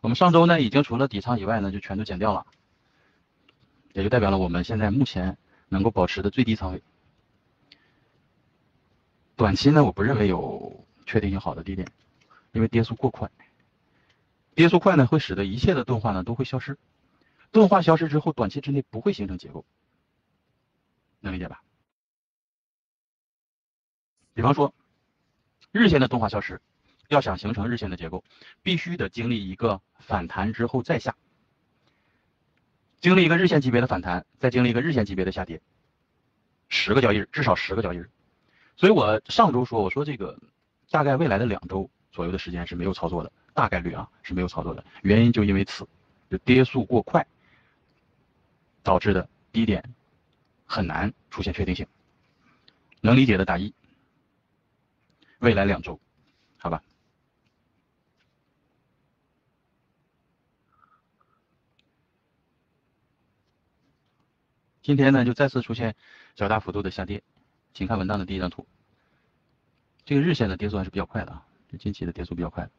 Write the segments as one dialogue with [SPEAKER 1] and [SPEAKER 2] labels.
[SPEAKER 1] 我们上周呢已经除了底仓以外呢就全都减掉了，也就代表了我们现在目前能够保持的最低仓位。短期呢我不认为有确定性好的低点，因为跌速过快，跌速快呢会使得一切的钝化呢都会消失，钝化消失之后短期之内不会形成结构，能理解吧？比方说日线的钝化消失，要想形成日线的结构，必须得经历一个反弹之后再下，经历一个日线级别的反弹，再经历一个日线级别的下跌，10个交易日，至少10个交易日。所以我上周说，我说这个大概未来的2周左右的时间是没有操作的，大概率啊是没有操作的，原因就因为此，就跌速过快导致的低点很难出现确定性。能理解的打一。未来2周，好吧。今天呢就再次出现较大幅度的下跌，请看文档的第一张图。这个日线的跌速还是比较快的啊，这近期的跌速比较快。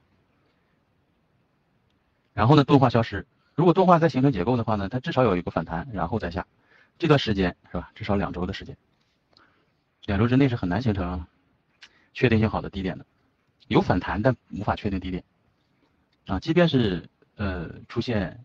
[SPEAKER 1] 然后呢，钝化消失，如果钝化再形成结构的话呢，它至少有一个反弹，然后再下，这段时间是吧？至少2周的时间，2周之内是很难形成确定性好的低点的，有反弹但无法确定低点啊。即便是出现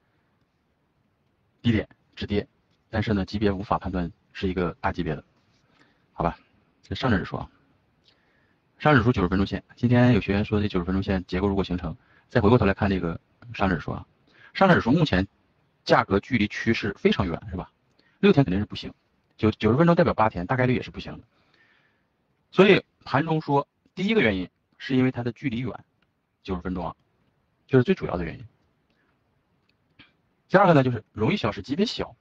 [SPEAKER 1] 低点止跌，但是呢级别无法判断是一个大级别的，好吧？这上证指数啊，上证指数90分钟线，今天有学员说这90分钟线结构如果形成，再回过头来看这个上证指数啊，上证指数目前价格距离趋势非常远，是吧？6天肯定是不行，90分钟代表8天，大概率也是不行的。所以盘中说，第一个原因是因为它的距离远，90分钟啊，这是最主要的原因。第二个呢，就是容易消失，级别小。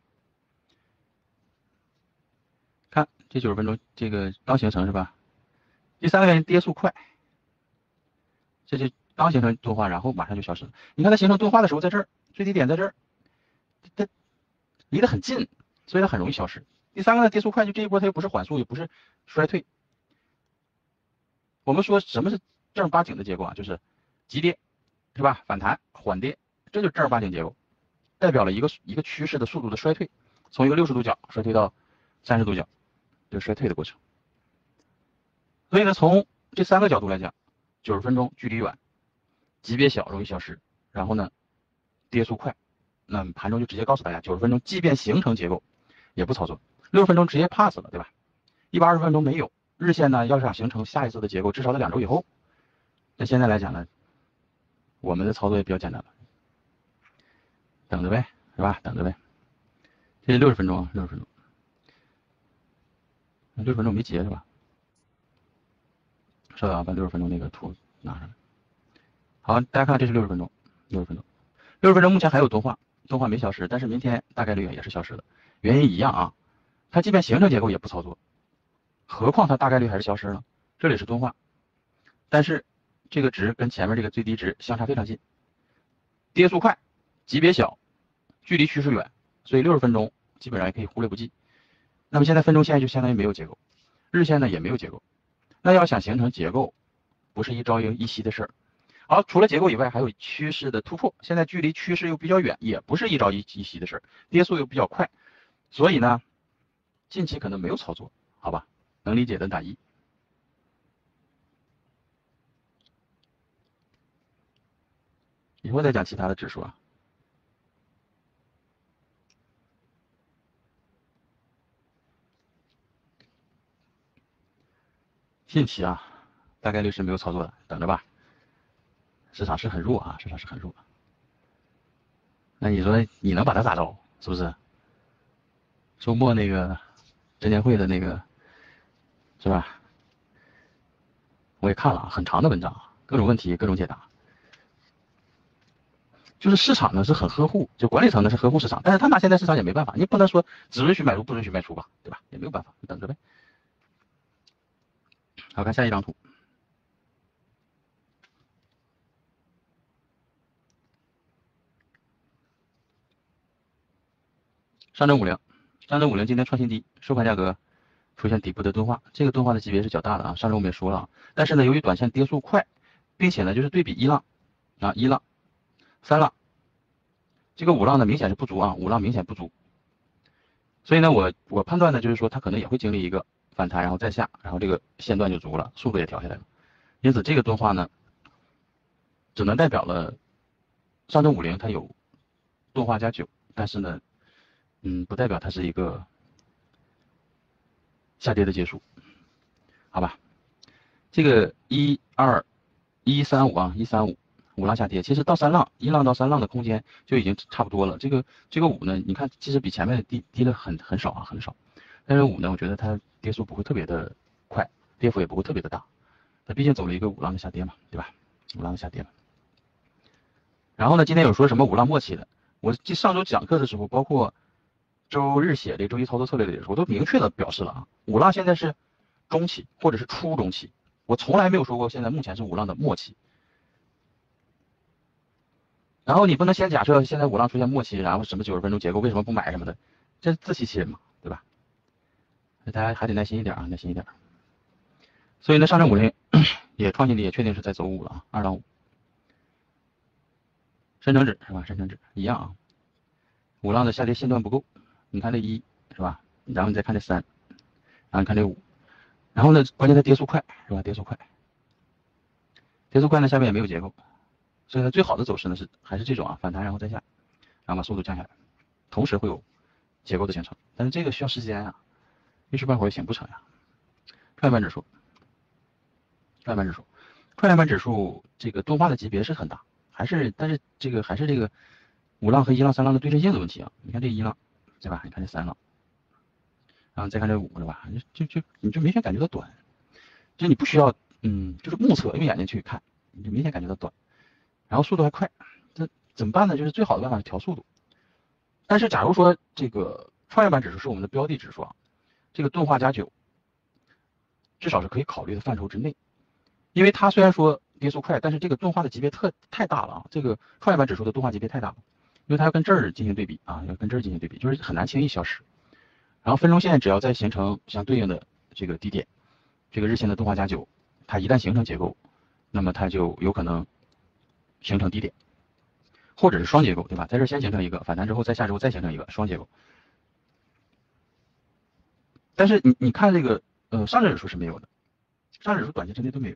[SPEAKER 1] 看这90分钟这个刚形成是吧？第三个原因跌速快，这就刚形成钝化，然后马上就消失了。你看它形成钝化的时候，在这儿最低点在这儿，它离得很近，所以它很容易消失。第三个呢，跌速快，就这一波它又不是缓速，也不是衰退。我们说什么是正儿八经的结构啊？就是急跌，是吧？反弹、缓跌，这就是正儿八经结构，代表了一个趋势的速度的衰退，从一个60度角衰退到30度角，就是衰退的过程。所以呢，从这3个角度来讲，90分钟距离远，级别小，容易消失，然后呢，跌速快，那盘中就直接告诉大家，90分钟即便形成结构，也不操作，60分钟直接 pass 了，对吧？120分钟没有，日线呢，要是想形成下一次的结构，至少得2周以后。那现在来讲呢，我们的操作也比较简单了，等着呗，是吧？等着呗。这是60分钟，60分钟，60分钟没结是吧？稍等啊，把60分钟那个图拿上来。好，大家看这是60分钟，60分钟，60分钟目前还有钝化，钝化没消失，但是明天大概率也是消失的，原因一样啊，它即便形成结构也不操作，何况它大概率还是消失了。这里是钝化，但是这个值跟前面这个最低值相差非常近，跌速快，级别小，距离趋势远，所以60分钟基本上也可以忽略不计。那么现在分钟线就相当于没有结构，日线呢也没有结构，那要想形成结构，不是一朝一夕的事儿。好，除了结构以外，还有趋势的突破。现在距离趋势又比较远，也不是一朝一夕的事儿，跌速又比较快，所以呢，近期可能没有操作，好吧？能理解的打一。以后再讲其他的指数啊。近期啊，大概率是没有操作的，等着吧。市场是很弱啊，市场是很弱。那你说你能把它咋着？是不是？周末那个证监会的那个，是吧？我也看了很长的文章，各种问题，各种解答。就是市场呢是很呵护，就管理层呢是呵护市场，但是他拿现在市场也没办法，你不能说只允许买入不允许卖出吧，对吧？也没有办法，你等着呗。好，看下一张图。上证50，上证50今天创新低，收盘价格出现底部的钝化，这个钝化的级别是较大的啊。上周我们也说了，但是呢，由于短线跌速快，并且呢就是对比一浪啊一浪， 三浪，这个五浪呢明显是不足啊，五浪明显不足。所以呢，我判断呢就是说它可能也会经历一个反弹，然后再下，然后这个线段就足了，速度也调下来了。因此这个钝化呢，只能代表了上证50它有钝化加9，但是呢，不代表它是一个下跌的结束，好吧？这个1、2、135啊，135五浪下跌，其实到三浪，一浪到三浪的空间就已经差不多了。这个5呢，你看其实比前面的低了很少啊，很少。但是5呢，我觉得它跌速不会特别的快，跌幅也不会特别的大。它毕竟走了一个五浪的下跌嘛，对吧？五浪的下跌嘛。然后呢，今天有说什么五浪末期的，我上周讲课的时候，包括周日写这周一操作策略里的时候，我都明确的表示了啊，五浪现在是中期或者是初中期，我从来没有说过现在目前是五浪的末期。然后你不能先假设现在五浪出现末期，然后什么90分钟结构为什么不买什么的，这自欺欺人嘛，对吧？大家还得耐心一点啊，耐心一点。所以呢，上证50也创新低，也确定是在走5了啊，2到5。深成指是吧？深成指一样啊，五浪的下跌线段不够，你看这1是吧？然后你再看这3，然后你看这5，然后呢，关键它跌速快是吧？跌速快，跌速快呢，下面也没有结构，所以呢，最好的走势呢还是这种啊，反弹然后再下，然后把速度降下来，同时会有结构的形成，但是这个需要时间啊，一时半会儿也形不成呀。创业板指数，创业板指数这个钝化的级别是很大，但是这个还是这个五浪和一浪三浪的对称性的问题啊。你看这一浪，对吧？你看这三浪，然后再看这5，是吧？你就明显感觉到短，就是你不需要就是目测用眼睛去看，你就明显感觉到短，然后速度还快，这怎么办呢？就是最好的办法是调速度。但是假如说这个创业板指数是我们的标的指数啊，这个钝化加9至少是可以考虑的范畴之内，因为它虽然说跌速快，但是这个钝化的级别太大了啊，这个创业板指数的钝化级别太大了，因为它要跟这儿进行对比啊，要跟这儿进行对比，就是很难轻易消失。然后分钟线只要再形成相对应的这个低点，这个日线的钝化加9，它一旦形成结构，那么它就有可能形成低点，或者是双结构，对吧？在这先形成一个反弹之后，在下周再形成一个双结构。但是你看这个上证指数是没有的，上证指数短期之内都没有，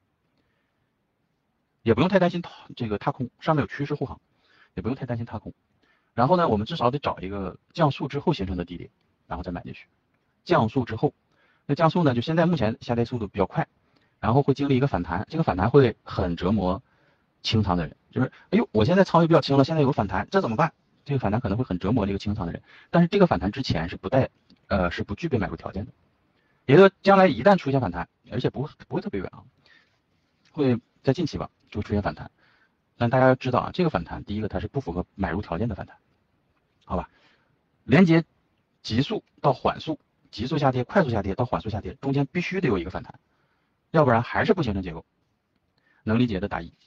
[SPEAKER 1] 也不用太担心这个踏空，上面有趋势护航，也不用太担心踏空。然后呢，我们至少得找一个降速之后形成的低点，然后再买进去。降速之后，那降速呢，就现在目前下跌速度比较快，然后会经历一个反弹，这个反弹会很折磨清仓的人，就是哎呦，我现在仓位比较轻了，现在有反弹，这怎么办？这个反弹可能会很折磨这个清仓的人，但是这个反弹之前是不具备买入条件的，也就是将来一旦出现反弹，而且不会特别远啊，会在近期吧就出现反弹。但大家要知道啊，这个反弹第一个它是不符合买入条件的反弹，好吧？连接急速到缓速，急速下跌、快速下跌到缓速下跌，中间必须得有一个反弹，要不然还是不形成结构。能理解的打1。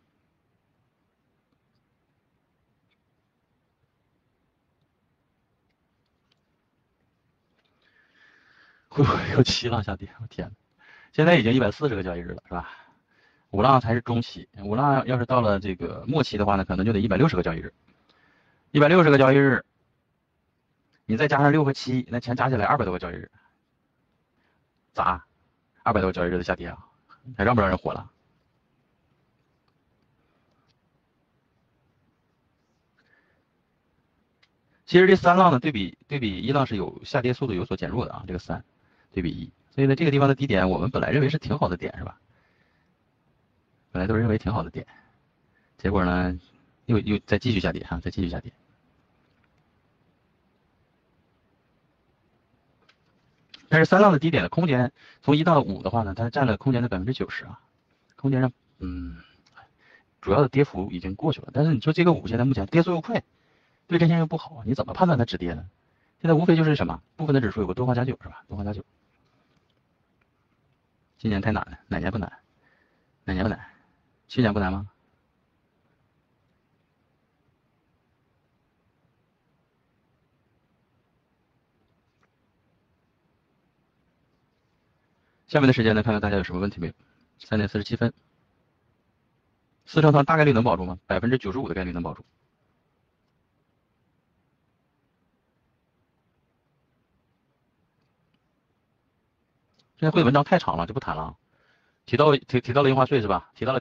[SPEAKER 1] 会不会有7浪下跌？我天哪！现在已经140个交易日了，是吧？五浪才是中期，五浪要是到了这个末期的话呢，可能就得160个交易日。160个交易日，你再加上6和7，那全加起来200多个交易日，咋？200多个交易日的下跌啊，还让不让人活了？其实这三浪呢，对比一浪是有下跌速度有所减弱的啊，这个3对比1，所以呢，这个地方的低点我们本来认为是挺好的点，是吧？本来都认为挺好的点，结果呢，又再继续下跌哈，再继续下跌。但是三浪的低点的空间，从1到5的话呢，它占了空间的90%啊，空间上主要的跌幅已经过去了。但是你说这个5现在目前跌速又快，对这些又不好，你怎么判断它止跌呢？现在无非就是什么部分的指数有个钝化加9是吧？钝化加9，今年太难了，哪年不难？哪年不难？去年不难吗？下面的时间呢，看看大家有什么问题没有？3点47分 4成仓大概率能保住吗？95%的概率能保住。现在会文章太长了，就不谈了。提到了印花税是吧？提到了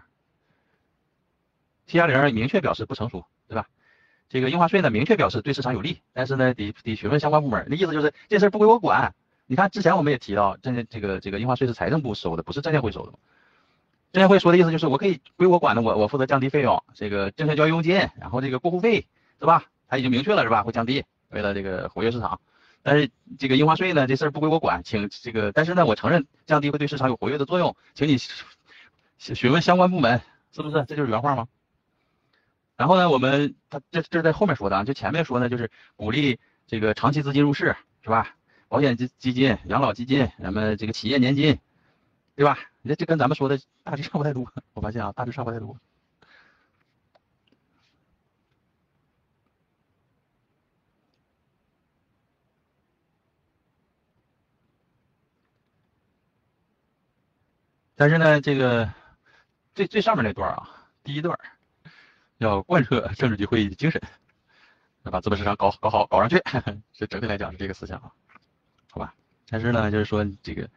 [SPEAKER 1] T+0，T+0明确表示不成熟，对吧？这个印花税呢，明确表示对市场有利，但是呢，得询问相关部门。那意思就是这事儿不归我管。你看之前我们也提到，这个印花税是财政部收的，不是证监会收的。证监会说的意思就是我可以归我管的，我负责降低费用，这个证券交易佣金，然后这个过户费，是吧？他已经明确了是吧？会降低，为了这个活跃市场。但是这个印花税呢，这事儿不归我管，请这个，但是呢，我承认降低会对市场有活跃的作用，请你询问相关部门，是不是？这就是原话吗？然后呢，这是在后面说的啊，就前面说呢，就是鼓励这个长期资金入市，是吧？保险基金、养老基金，咱们这个企业年金，对吧？这跟咱们说的大致差不太多，我发现啊，大致差不太多。但是呢，这个最上面那段啊，第一段要贯彻政治局会议的精神，要把资本市场搞好搞上去，这整体来讲是这个思想啊，好吧？但是呢，就是说这个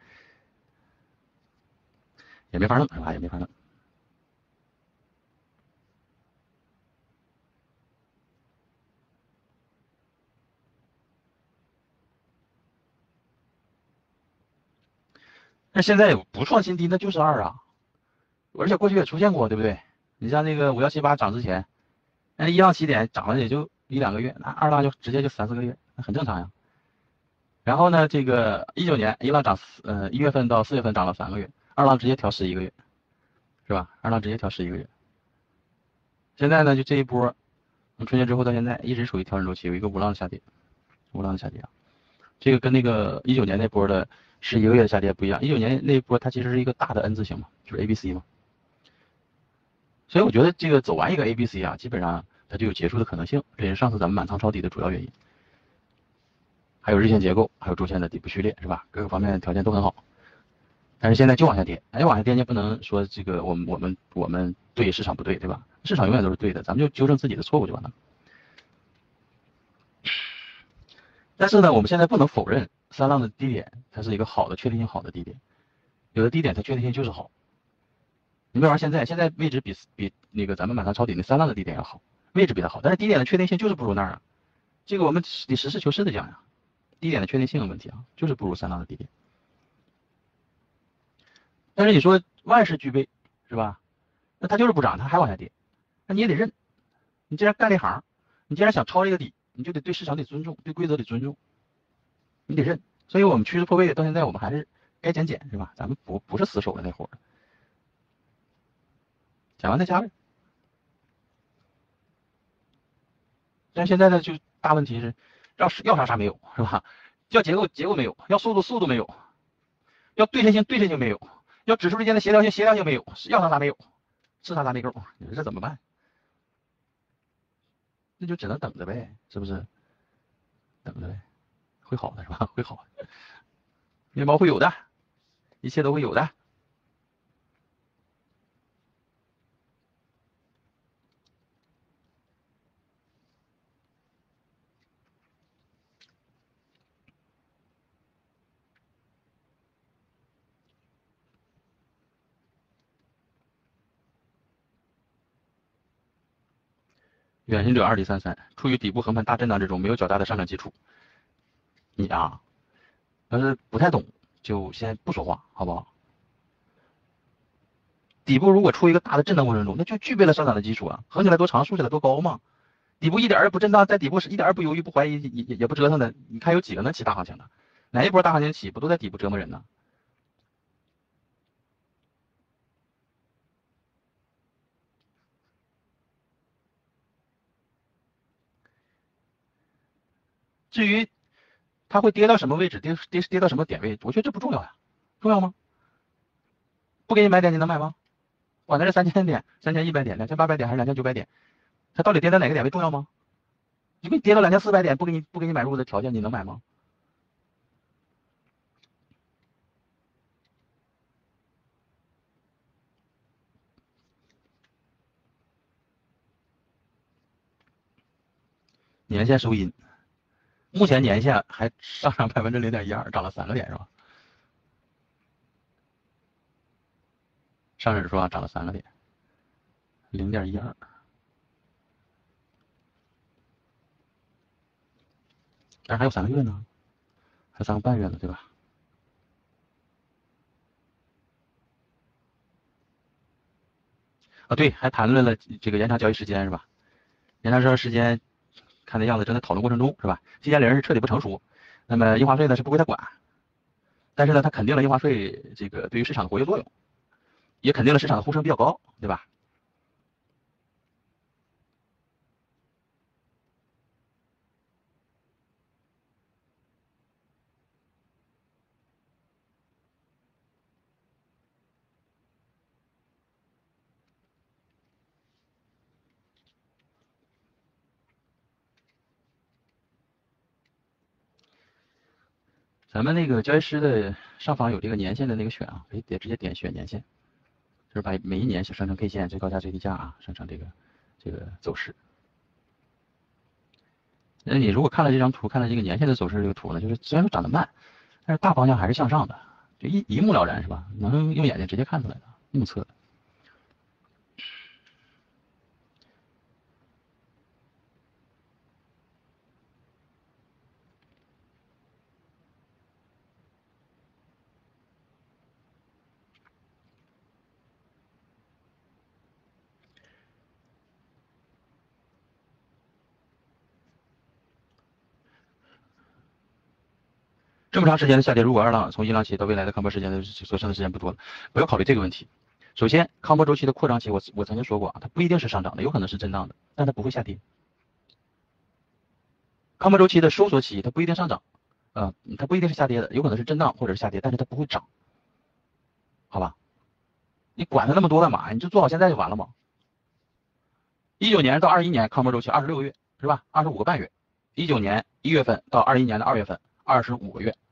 [SPEAKER 1] 也没法弄，是吧？也没法弄。那现在不创新低，那就是2啊，而且过去也出现过，对不对？你像那个5178涨之前，那1浪起点涨了也就1、2个月，那2浪就直接就3、4个月，那很正常呀。然后呢，这个19年1浪涨1月份到4月份涨了3个月，2浪直接调11个月，是吧？2浪直接调11个月。现在呢，就这一波，从春节之后到现在一直处于调整周期，有一个5浪的下跌，5浪的下跌啊。这个跟那个19年那波的11个月的下跌不一样，19年那一波它其实是一个大的 N 字形嘛，就是 ABC 嘛。所以我觉得这个走完一个 ABC 啊，基本上它就有结束的可能性，这也是上次咱们满仓抄底的主要原因。还有日线结构，还有周线的底部序列，是吧？各个方面条件都很好，但是现在就往下跌，哎，往下跌你也不能说这个我们对市场不对，对吧？市场永远都是对的，咱们就纠正自己的错误就完了。但是呢，我们现在不能否认3浪的低点它是一个好的确定性好的低点，有的低点它确定性就是好。你比方说现在位置比那个咱们满仓抄底那3浪的低点要好，位置比它好，但是低点的确定性就是不如那儿啊。这个我们得实事求是的讲呀，低点的确定性的问题啊，就是不如3浪的低点。但是你说万事俱备，是吧？那它就是不涨，它还往下跌，那你也得认。你既然干这行，你既然想抄这个底，你就得对市场得尊重，对规则得尊重，你得认。所以我们趋势破位到现在，我们还是该减，是吧？咱们不是死守的那伙儿，讲完再加呗。但现在呢，就大问题是，要啥没有，是吧？要结构没有，要速度没有，要对称性没有，要指数之间的协调性没有，要啥没有，是啥没够，你说这怎么办？那就只能等着呗，是不是？等着呗，会好的是吧？会好的，面包会有的，一切都会有的。远行者2033，处于底部横盘大震荡之中，没有较大的上涨基础。你啊，要是不太懂，就先不说话，好不好？底部如果出一个大的震荡过程中，那就具备了上涨的基础啊，横起来多长，竖起来多高嘛。底部一点儿也不震荡，在底部是一点儿也不犹豫、不怀疑、也不折腾的，你看有几个能起大行情的？哪一波大行情起不都在底部折磨人呢？至于它会跌到什么位置，跌到什么点位，我觉得这不重要呀，重要吗？不给你买点，你能买吗？管它是3000点、3100点、2800点还是2900点，它到底跌到哪个点位重要吗？你给你跌到2400点，不给你买入的条件，你能买吗？ 年线收阴，目前年线还上涨0.12%，涨了3个点是吧？上证指数啊涨了3个点，0.12，但是还有3个月呢，还有3个半月呢，对吧？啊，对，还谈论了这个延长交易时间是吧？延长交易时间，看那样子正在讨论过程中是吧？T+0是彻底不成熟，那么印花税呢是不归他管，但是呢，它肯定了印花税这个对于市场的活跃作用，也肯定了市场的呼声比较高，对吧？咱们那个交易师的上方有这个年限的那个选啊，可以直接点选年限，就是把每一年生成 K 线最高价最低价啊，生成这个走势。那你如果看了这张图，看了这个年线的走势这个图呢，就是虽然说涨得慢，但是大方向还是向上的，就一目了然是吧？能用眼睛直接看出来的，目测的。这么长时间的下跌，如果二浪从一浪起到未来的康波时间的所剩的时间不多了，不要考虑这个问题。首先，康波周期的扩张期，我曾经说过啊，它不一定是上涨的，有可能是震荡的，但它不会下跌。康波周期的收缩期，它不一定上涨，它不一定是下跌的，有可能是震荡或者是下跌，但是它不会涨，好吧？你管它那么多干嘛？你就做好现在就完了嘛。19年到21年康波周期26个月是吧？25个半月。19年1月份到21年的2月份25个月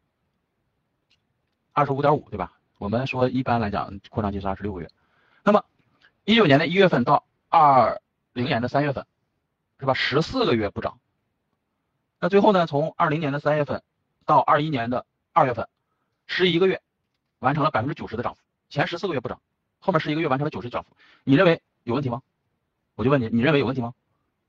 [SPEAKER 1] ，25.5对吧？我们说一般来讲扩张期是26个月。那么19年的1月份到20年的3月份是吧？14个月不涨。那最后呢，从20年的3月份到21年的2月份，11个月完成了90%的涨幅。前14个月不涨，后面11个月完成了90%涨幅。你认为有问题吗？我就问你，你认为有问题吗？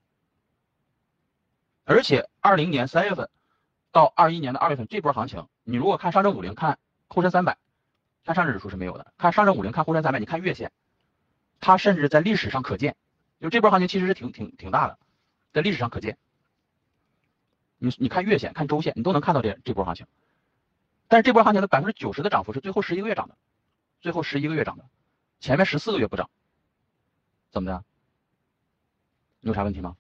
[SPEAKER 1] 而且20年3月份到21年的2月份这波行情，你如果看上证50，看沪深300，看上证指数是没有的。看上证50，看沪深300，你看月线，它甚至在历史上可见，就这波行情其实是挺大的，在历史上可见。你看月线，看周线，你都能看到这波行情。但是这波行情的90%的涨幅是最后11个月涨的，最后11个月涨的，前面14个月不涨，怎么的？你有啥问题吗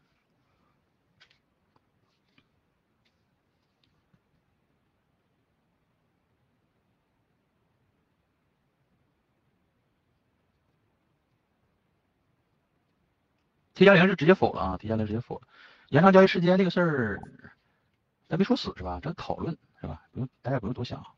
[SPEAKER 1] ？T+0是直接否了啊 ，T+0直接否了。延长交易时间这个事儿，咱没说死是吧？咱讨论是吧？不用，大家不用多想。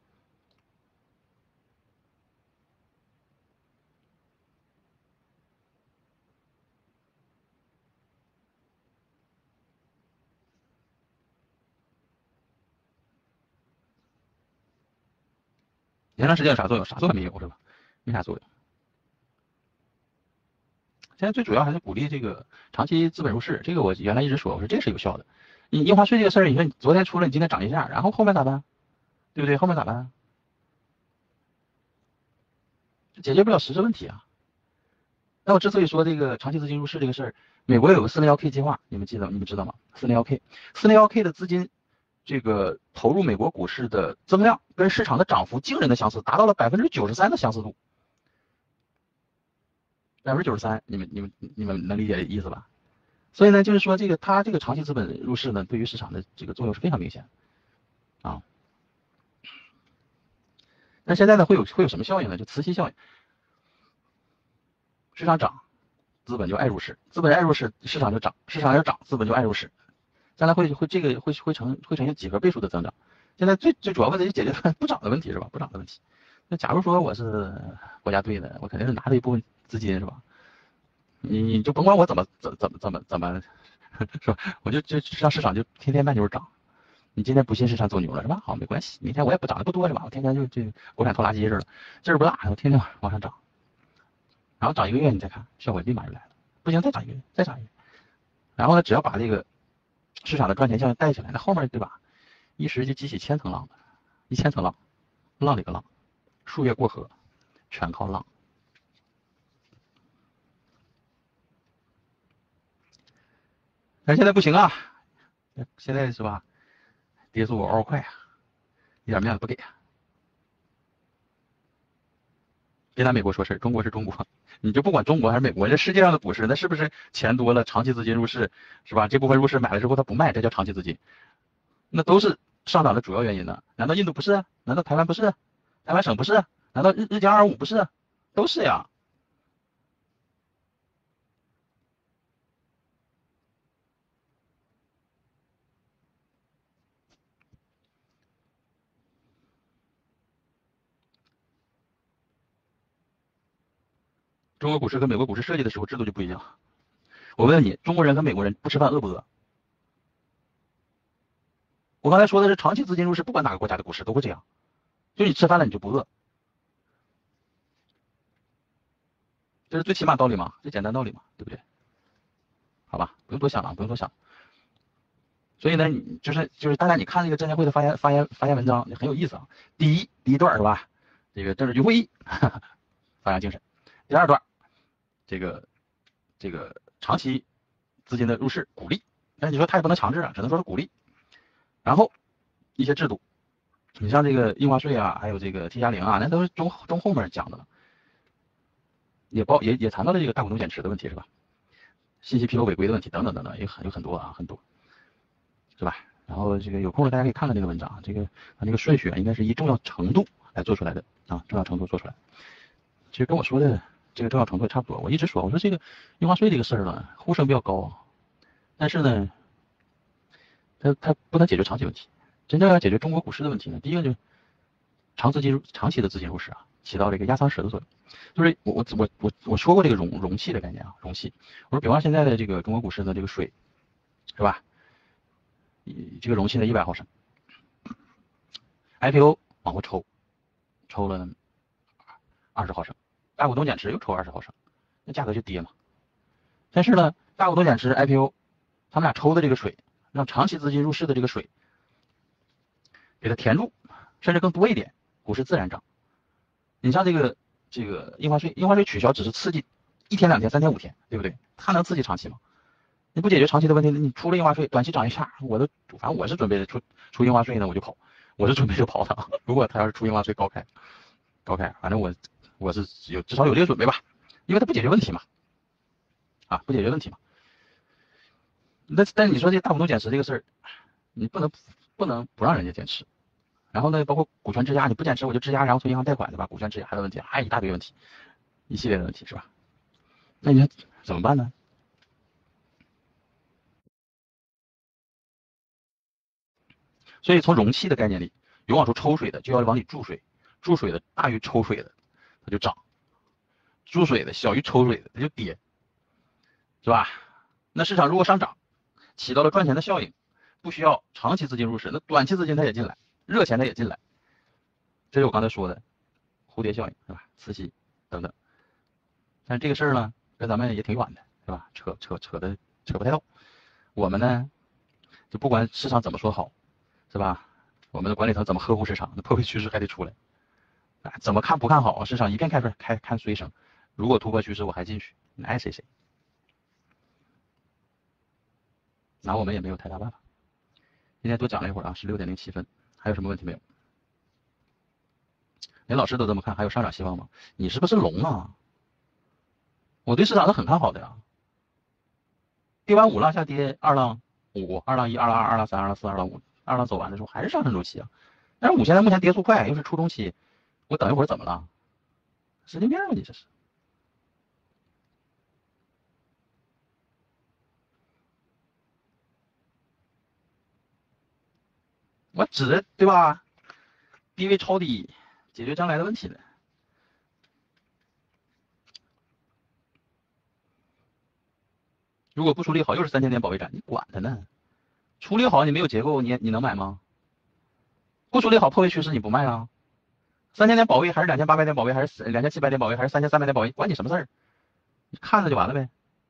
[SPEAKER 1] 延长时间有啥作用？啥作用没有是吧？没啥作用。现在最主要还是鼓励这个长期资本入市，这个我原来一直说，我说这个是有效的。你印花税这个事儿，你说你昨天出了，你今天涨一下，然后后面咋办？对不对？后面咋办？解决不了实质问题啊。那我之所以说这个长期资金入市这个事儿，美国有个401K 计划，你们知道吗？401K 的资金这个投入美国股市的增量跟市场的涨幅惊人的相似，达到了93%的相似度。93%，你们能理解意思吧？所以呢，就是说它这个长期资本入市呢，对于市场的这个作用是非常明显的啊。那现在呢，会有什么效应呢？就磁吸效应，市场涨，资本就爱入市，资本爱入市，市场就涨，市场要涨，资本就爱入市，将来会呈现几何倍数的增长。现在最主要问题是解决不涨的问题是吧？不涨的问题。那假如说我是国家队的，我肯定是拿着一部分资金是吧？你就甭管我怎么是吧？我就让市场就天天慢牛涨。你今天不信市场走牛了是吧？好，没关系，明天我也不涨得不多是吧？我天天就国产拖拉机似的，劲儿不大，我天天往上涨，然后涨1个月你再看，效果立马就来了。不行，再涨1个月，再涨1个月，然后呢，只要把这个市场的赚钱效应带起来，那后面对吧？一时就激起千层浪了，1000层浪，浪里个浪，树叶过河，全靠浪。但是现在不行啊，现在是吧？跌速嗷快啊，一点面子不给啊。别拿美国说事儿，中国是中国，你就不管中国还是美国，这世界上的股市，那是不是钱多了，长期资金入市，是吧？这部分入市买了之后他不卖，这叫长期资金，那都是上涨的主要原因呢？难道印度不是？难道台湾不是？台湾省不是？难道日经225不是？都是呀。中国股市跟美国股市设计的时候制度就不一样。我问你，中国人和美国人不吃饭饿不饿？我刚才说的是长期资金入市，不管哪个国家的股市都会这样，就你吃饭了你就不饿，这是最起码道理嘛，最简单道理嘛，对不对？好吧，不用多想了，不用多想。所以呢，你就是大家你看这个证监会的发言文章也很有意思啊。第一段是吧？这个政治局会议，发扬精神。第2段，这个长期资金的入市鼓励，但是你说他也不能强制啊，只能说是鼓励。然后一些制度，你像这个印花税啊，还有这个 T+0啊，那都是中后面讲的了，也谈到了这个大股东减持的问题是吧？信息披露违规的问题等等等等，有很多啊，很多。是吧？然后这个有空了大家可以看看这个文章，这个它这个顺序啊，应该是以重要程度来做出来的啊，重要程度做出来。其实跟我说的这个重要程度也差不多。我一直说，我说这个印花税这个事儿呢，呼声比较高，但是呢，它不能解决长期问题。真正要解决中国股市的问题呢，第一个就是长期的资金入市啊，起到这个压舱石的作用。就是我说过这个容器的概念啊，容器。我说，比方现在的这个中国股市的这个水，是吧？这个容器的100毫升 ，IPO 往后抽了20毫升，大股东减持又抽20毫升，那价格就跌嘛。但是呢，大股东减持 IPO， 他们俩抽的这个水，让长期资金入市的这个水给它填住，甚至更多一点，股市自然涨。你像这个印花税取消只是刺激1天2天3天5天，对不对？它能刺激长期吗？你不解决长期的问题，你出了印花税，短期涨一下，反正我是准备出印花税呢，我就跑，我是准备就跑的。如果他要是出印花税高开，反正我是至少有这个准备吧，因为它不解决问题嘛，啊，不解决问题嘛。但你说这大股东减持这个事儿，你不能不让人家减持，然后呢，包括股权质押，你不减持我就质押，然后从银行贷款对吧？股权质押的问题还有一大堆问题，一系列的问题是吧？那你说怎么办呢？所以从容器的概念里，有往出抽水的就要往里注水，注水的大于抽水的，它就涨；注水的小于抽水的，它就跌，是吧？那市场如果上涨，起到了赚钱的效应，不需要长期资金入市，那短期资金它也进来，热钱它也进来，这是我刚才说的蝴蝶效应，是吧？磁吸等等。但是这个事儿呢，跟咱们也挺远的，是吧？扯不太到。我们呢，就不管市场怎么说好，是吧？我们的管理层怎么呵护市场，那破位趋势还得出来。怎么看不看好？市场一片看衰声。如果突破趋势，我还进去，你爱谁谁。拿我们也没有太大办法。今天多讲了一会儿啊，16点07分，还有什么问题没有？连老师都这么看，还有上涨希望吗？你是不是龙啊？我对市场是很看好的呀。跌完5浪下跌2浪5、2浪1、2浪2、2浪3、2浪4、2浪5，2浪走完的时候还是上升周期啊。但是5现在目前跌速快，又是初中期，我等一会儿怎么了？神经病啊你这是！我指着对吧？低位抄底，解决将来的问题的。 如果不处理好，又是3000点保卫战，你管它呢？处理好你没有结构，你能买吗？不处理好破位趋势你不卖啊？3000点保卫还是2800点保卫还是2700点保卫还是3300点保卫，关你什么事儿？你看着就完了呗。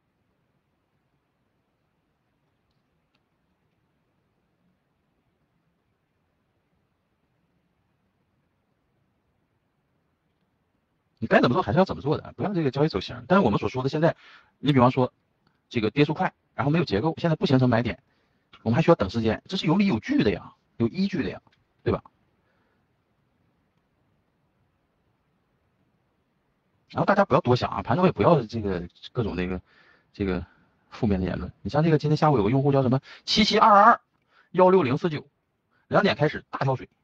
[SPEAKER 1] 你该怎么做还是要怎么做的，不要这个交易走形。但是我们所说的现在，你比方说这个跌速快，然后没有结构，现在不形成买点，我们还需要等时间，这是有理有据的呀，有依据的呀，对吧？然后大家不要多想啊，盘中也不要这个各种这个负面的言论。你像这个今天下午有个用户叫什么7722160492，点开始大跳水，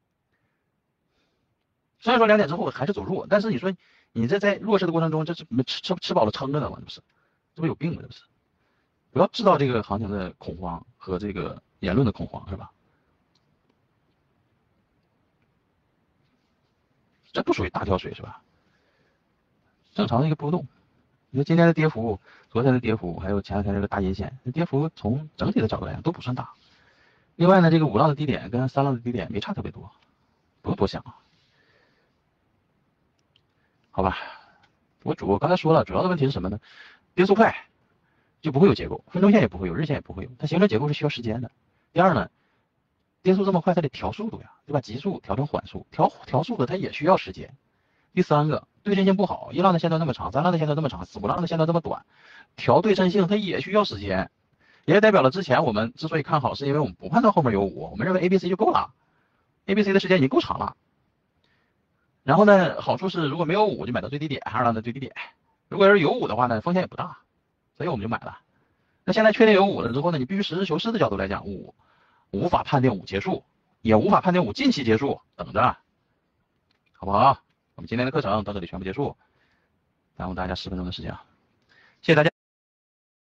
[SPEAKER 1] 虽然说2点之后还是走弱，但是你说你这在弱势的过程中，这是吃饱了撑着呢吗？这不有病吗？这不是？不要制造这个行情的恐慌和这个言论的恐慌，是吧？这不属于大跳水是吧？正常的一个波动。你说今天的跌幅、昨天的跌幅，还有前两天这个大阴线，跌幅从整体的角度来讲都不算大。另外呢，这个5浪的低点跟3浪的低点没差特别多，不用多想啊。好吧，我刚才说了，主要的问题是什么呢？跌速快就不会有结构，分钟线也不会有，日线也不会有，它形成结构是需要时间的。第二呢，跌速这么快，它得调速度呀，对吧？急速调成缓速，调速的它也需要时间。第三个，对称性不好，1浪的线段那么长，3浪的线段这么长，5浪的线段这么短，调对称性它也需要时间，也代表了之前我们之所以看好，是因为我们不判断后面有5，我们认为 ABC 就够了，ABC 的时间已经够长了。然后呢，好处是如果没有5就买到最低点，2浪的最低点，如果要是有5的话呢，风险也不大，所以我们就买了。那现在确定有5了之后呢，你必须实事求是的角度来讲，5无法判定5结束，也无法判定5近期结束，等着，好不好？我们今天的课程到这里全部结束，耽误大家10分钟的时间啊，谢谢大家。